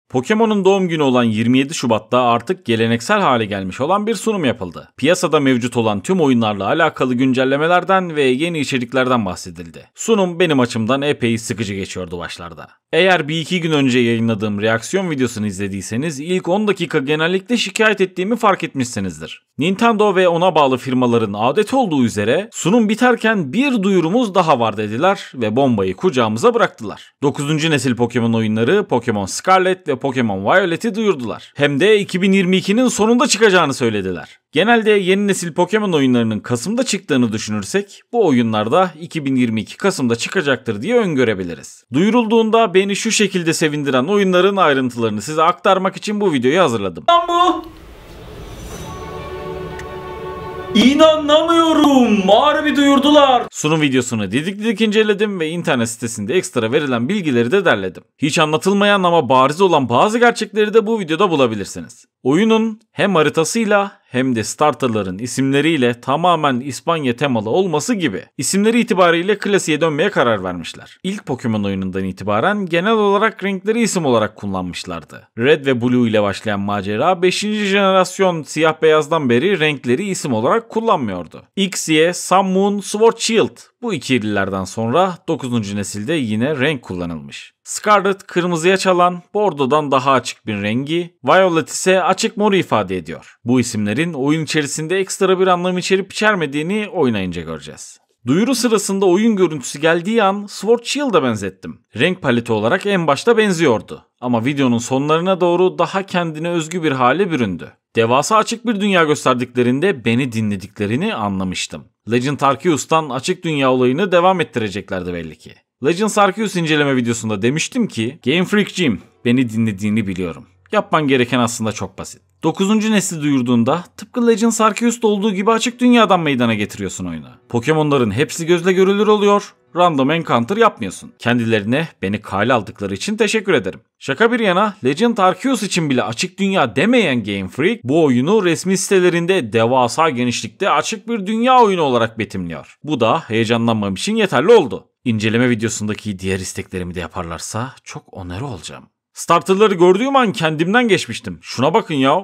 Pokemon'un doğum günü olan 27 Şubat'ta artık geleneksel hale gelmiş olan bir sunum yapıldı. Piyasada mevcut olan tüm oyunlarla alakalı güncellemelerden ve yeni içeriklerden bahsedildi. Sunum benim açımdan epey sıkıcı geçiyordu başlarda. Eğer bir iki gün önce yayınladığım reaksiyon videosunu izlediyseniz ilk 10 dakika genellikle şikayet ettiğimi fark etmişsinizdir. Nintendo ve ona bağlı firmaların adeti olduğu üzere sunum biterken bir duyurumuz daha var dediler ve bombayı kucağımıza bıraktılar. 9. nesil Pokemon oyunları Pokemon Scarlet ve Pokemon Violet'i duyurdular. Hem de 2022'nin sonunda çıkacağını söylediler. Genelde yeni nesil Pokemon oyunlarının Kasım'da çıktığını düşünürsek bu oyunlarda 2022 Kasım'da çıkacaktır diye öngörebiliriz. Duyurulduğunda beni şu şekilde sevindiren oyunların ayrıntılarını size aktarmak için bu videoyu hazırladım. İnanamıyorum. Harbi duyurdular. Sunum videosunu didik inceledim ve internet sitesinde ekstra verilen bilgileri de derledim. Hiç anlatılmayan ama bariz olan bazı gerçekleri de bu videoda bulabilirsiniz. Oyunun hem haritasıyla hem de starterların isimleriyle tamamen İspanya temalı olması gibi isimleri itibariyle klasiğe dönmeye karar vermişler. İlk Pokemon oyunundan itibaren genel olarak renkleri isim olarak kullanmışlardı. Red ve Blue ile başlayan macera 5. jenerasyon siyah beyazdan beri renkleri isim olarak kullanmıyordu. X, Y, Sun, Moon, Sword, Shield bu ikililerden sonra 9. nesilde yine renk kullanılmış. Scarlet kırmızıya çalan, bordodan daha açık bir rengi, Violet ise açık moru ifade ediyor. Bu isimlerin oyun içerisinde ekstra bir anlam içerip içermediğini oynayınca göreceğiz. Duyuru sırasında oyun görüntüsü geldiği an Sword Shield'a benzettim. Renk paleti olarak en başta benziyordu. Ama videonun sonlarına doğru daha kendine özgü bir hale büründü. Devasa açık bir dünya gösterdiklerinde beni dinlediklerini anlamıştım. Legend Arceus'tan açık dünya olayını devam ettireceklerdi belli ki. Legends Arceus inceleme videosunda demiştim ki Game Freak Jim, beni dinlediğini biliyorum. Yapman gereken aslında çok basit. 9. nesli duyurduğunda tıpkı Legends Arceus'ta olduğu gibi açık dünyadan meydana getiriyorsun oyunu. Pokemon'ların hepsi gözle görülür oluyor, random encounter yapmıyorsun. Kendilerine beni kale aldıkları için teşekkür ederim. Şaka bir yana Legend Arceus için bile açık dünya demeyen Game Freak bu oyunu resmi sitelerinde devasa genişlikte açık bir dünya oyunu olarak betimliyor. Bu da heyecanlanmam için yeterli oldu. İnceleme videosundaki diğer isteklerimi de yaparlarsa çok onarı olacağım. Starterları gördüğüm an kendimden geçmiştim. Şuna bakın ya.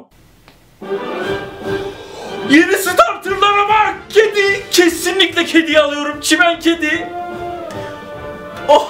Yeni starterlara bak. Kedi. Kesinlikle kediyi alıyorum. Çimen kedi. Oh.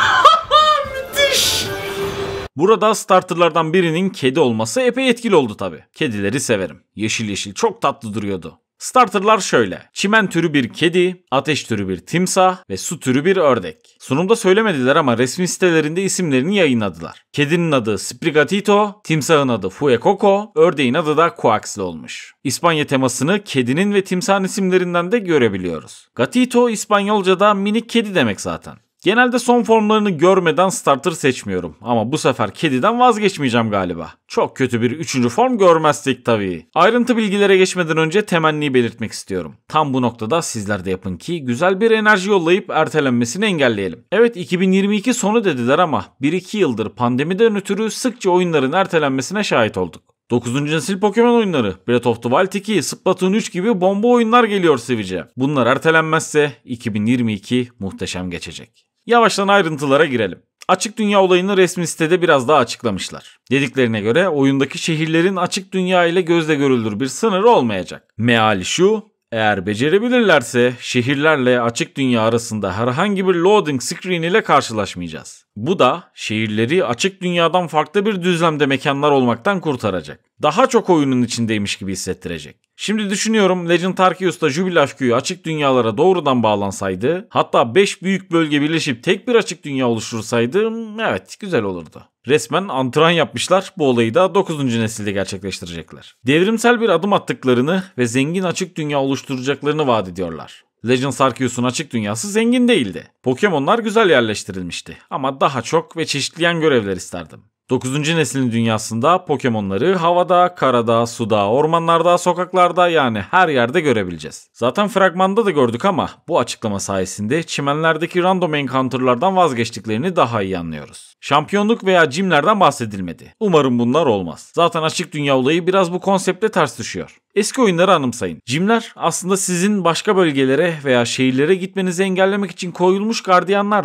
Müthiş. Burada starterlardan birinin kedi olması epey etkili oldu tabi. Kedileri severim. Yeşil yeşil çok tatlı duruyordu. Starterlar şöyle. Çimen türü bir kedi, ateş türü bir timsah ve su türü bir ördek. Sunumda söylemediler ama resmi sitelerinde isimlerini yayınladılar. Kedinin adı Sprigatito, timsahın adı Fuecoco, ördeğin adı da Quaxly olmuş. İspanya temasını kedinin ve timsahın isimlerinden de görebiliyoruz. Gatito İspanyolca'da minik kedi demek zaten. Genelde son formlarını görmeden starter seçmiyorum ama bu sefer kediden vazgeçmeyeceğim galiba. Çok kötü bir 3. form görmezsek tabii. Ayrıntı bilgilere geçmeden önce temenniyi belirtmek istiyorum. Tam bu noktada sizler de yapın ki güzel bir enerji yollayıp ertelenmesini engelleyelim. Evet 2022 sonu dediler ama 1-2 yıldır pandemiden ötürü sıkça oyunların ertelenmesine şahit olduk. 9. nesil Pokemon oyunları, Breath of the Wild 2, Splatoon 3 gibi bomba oyunlar geliyor Switch'e. Bunlar ertelenmezse 2022 muhteşem geçecek. Yavaştan ayrıntılara girelim. Açık dünya olayını resmi sitede biraz daha açıklamışlar. Dediklerine göre oyundaki şehirlerin açık dünya ile gözle görülür bir sınırı olmayacak. Meali şu, eğer becerebilirlerse şehirlerle açık dünya arasında herhangi bir loading screen ile karşılaşmayacağız. Bu da şehirleri açık dünyadan farklı bir düzlemde mekanlar olmaktan kurtaracak. Daha çok oyunun içindeymiş gibi hissettirecek. Şimdi düşünüyorum Legend Arceus'ta Jubilash köyü açık dünyalara doğrudan bağlansaydı, hatta 5 büyük bölge birleşip tek bir açık dünya oluştursaydı, evet güzel olurdu. Resmen antrenman yapmışlar, bu olayı da 9. nesilde gerçekleştirecekler. Devrimsel bir adım attıklarını ve zengin açık dünya oluşturacaklarını vaat ediyorlar. Legends Arceus'un açık dünyası zengin değildi. Pokemon'lar güzel yerleştirilmişti ama daha çok ve çeşitleyen görevler isterdim. 9. neslin dünyasında Pokemon'ları havada, karada, suda, ormanlarda, sokaklarda yani her yerde görebileceğiz. Zaten fragmanda da gördük ama bu açıklama sayesinde çimenlerdeki random encounter'lardan vazgeçtiklerini daha iyi anlıyoruz. Şampiyonluk veya gymlerden bahsedilmedi. Umarım bunlar olmaz. Zaten açık dünya olayı biraz bu konseptle ters düşüyor. Eski oyunları anımsayın. Gymler aslında sizin başka bölgelere veya şehirlere gitmenizi engellemek için koyulmuş gardiyanlardı.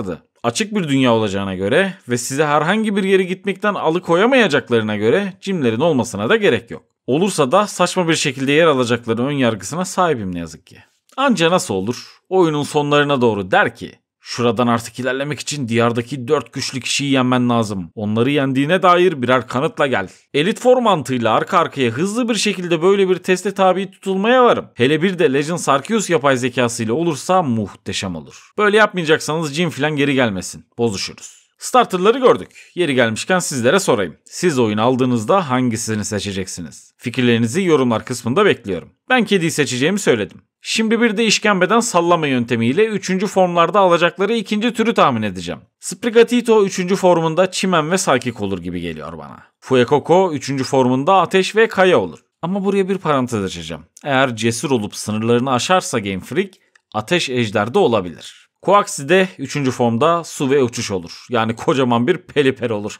Açık bir dünya olacağına göre ve size herhangi bir yere gitmekten alıkoyamayacaklarına göre cimlerin olmasına da gerek yok. Olursa da saçma bir şekilde yer alacakları ön yargısına sahibim ne yazık ki. Anca nasıl olur? Oyunun sonlarına doğru der ki, şuradan artık ilerlemek için diyardaki 4 güçlü kişiyi yenmen lazım. Onları yendiğine dair birer kanıtla gel. Elite Four mantığıyla arka arkaya hızlı bir şekilde böyle bir teste tabi tutulmaya varım. Hele bir de Legends Arceus yapay zekasıyla olursa muhteşem olur. Böyle yapmayacaksanız Jin filan geri gelmesin. Bozuşuruz. Starterları gördük. Yeri gelmişken sizlere sorayım. Siz oyun aldığınızda hangisini seçeceksiniz? Fikirlerinizi yorumlar kısmında bekliyorum. Ben kediyi seçeceğimi söyledim. Şimdi bir de işkembeden sallama yöntemiyle 3. formlarda alacakları ikinci türü tahmin edeceğim. Sprigatito 3. formunda çimen ve psychic olur gibi geliyor bana. Fuecoco 3. formunda ateş ve kaya olur. Ama buraya bir parantez açacağım. Eğer cesur olup sınırlarını aşarsa Game Freak, ateş ejder de olabilir. Quaxi de 3. formda su ve uçuş olur. Yani kocaman bir peliper olur.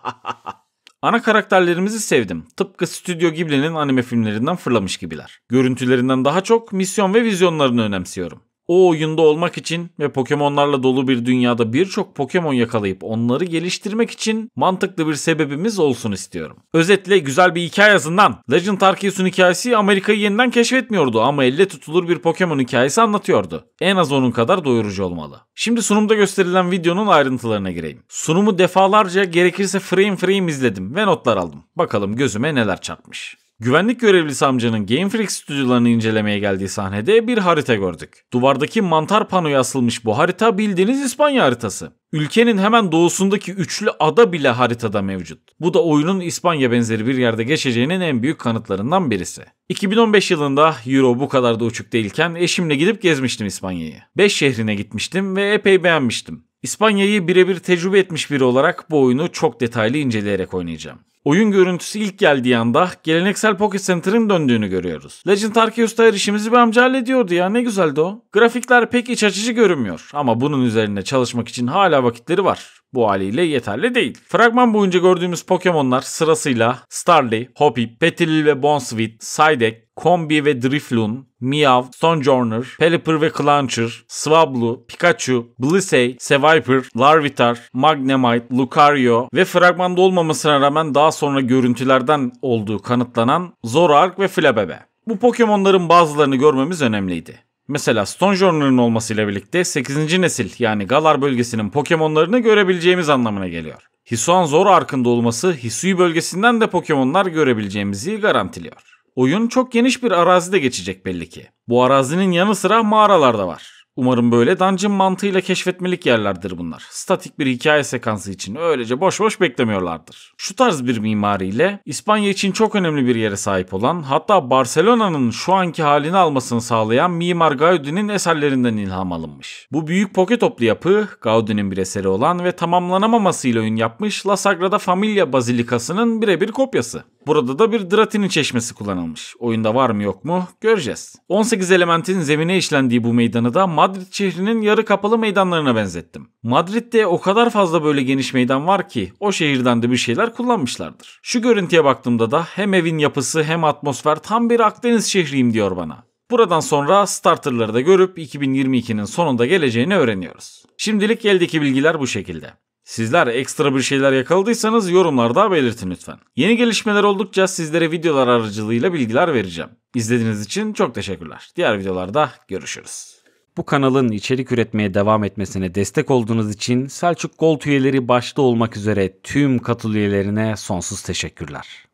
Ana karakterlerimizi sevdim. Tıpkı Stüdyo Ghibli'nin anime filmlerinden fırlamış gibiler. Görüntülerinden daha çok misyon ve vizyonlarını önemsiyorum. O oyunda olmak için ve Pokemon'larla dolu bir dünyada birçok Pokemon yakalayıp onları geliştirmek için mantıklı bir sebebimiz olsun istiyorum. Özetle güzel bir hikaye yazından. Legend Arceus'un hikayesi Amerika'yı yeniden keşfetmiyordu ama elle tutulur bir Pokemon hikayesi anlatıyordu. En az onun kadar doyurucu olmalı. Şimdi sunumda gösterilen videonun ayrıntılarına gireyim. Sunumu defalarca gerekirse frame frame izledim ve notlar aldım. Bakalım gözüme neler çarpmış. Güvenlik görevlisi amcanın Game Freak stüdyolarını incelemeye geldiği sahnede bir harita gördük. Duvardaki mantar panoya asılmış bu harita bildiğiniz İspanya haritası. Ülkenin hemen doğusundaki üçlü ada bile haritada mevcut. Bu da oyunun İspanya benzeri bir yerde geçeceğinin en büyük kanıtlarından birisi. 2015 yılında Euro bu kadar da uçuk değilken eşimle gidip gezmiştim İspanya'yı. 5 şehrine gitmiştim ve epey beğenmiştim. İspanya'yı birebir tecrübe etmiş biri olarak bu oyunu çok detaylı inceleyerek oynayacağım. Oyun görüntüsü ilk geldiği anda geleneksel Pocket Center'ın döndüğünü görüyoruz. Legend Arceus'ta her işimizi bir amca hallediyordu ya, ne güzeldi o. Grafikler pek iç açıcı görünmüyor ama bunun üzerine çalışmak için hala vakitleri var. Bu haliyle yeterli değil. Fragman boyunca gördüğümüz Pokemon'lar sırasıyla Starly, Hoppip, Petilil ve Bonsweet, Psyduck, Combi ve Drifloon, Meow, Stonjourner, Pelipper ve Clauncher, Swablu, Pikachu, Blissey, Seviper, Larvitar, Magnemite, Lucario ve fragmanda olmamasına rağmen daha sonra görüntülerden olduğu kanıtlanan Zoroark ve Flabebe. Bu Pokemon'ların bazılarını görmemiz önemliydi. Mesela Stonjourner'ın olmasıyla birlikte 8. nesil yani Galar bölgesinin Pokemon'larını görebileceğimiz anlamına geliyor. Hisuian Zoroark'ın da olması Hisui bölgesinden de Pokemon'lar görebileceğimizi garantiliyor. Oyun çok geniş bir arazide geçecek belli ki. Bu arazinin yanı sıra mağaralar da var. Umarım böyle dungeon mantığıyla keşfetmelik yerlerdir bunlar. Statik bir hikaye sekansı için öylece boş boş beklemiyorlardır. Şu tarz bir mimariyle İspanya için çok önemli bir yere sahip olan, hatta Barcelona'nın şu anki halini almasını sağlayan Mimar Gaudi'nin eserlerinden ilham alınmış. Bu büyük poketoplu yapı Gaudi'nin bir eseri olan ve tamamlanamamasıyla ün yapmış La Sagrada Familia Bazilikası'nın birebir kopyası. Burada da bir Dratini çeşmesi kullanılmış. Oyunda var mı yok mu göreceğiz. 18 elementin zemine işlendiği bu meydanı da Madrid şehrinin yarı kapalı meydanlarına benzettim. Madrid'de o kadar fazla böyle geniş meydan var ki o şehirden de bir şeyler kullanmışlardır. Şu görüntüye baktığımda da hem evin yapısı hem atmosfer tam bir Akdeniz şehriyim diyor bana. Buradan sonra starterları da görüp 2022'nin sonunda geleceğini öğreniyoruz. Şimdilik eldeki bilgiler bu şekilde. Sizler ekstra bir şeyler yakaladıysanız yorumlarda belirtin lütfen. Yeni gelişmeler oldukça sizlere videolar aracılığıyla bilgiler vereceğim. İzlediğiniz için çok teşekkürler. Diğer videolarda görüşürüz. Bu kanalın içerik üretmeye devam etmesine destek olduğunuz için Selçuk Gold üyeleri başta olmak üzere tüm katıl üyelerine sonsuz teşekkürler.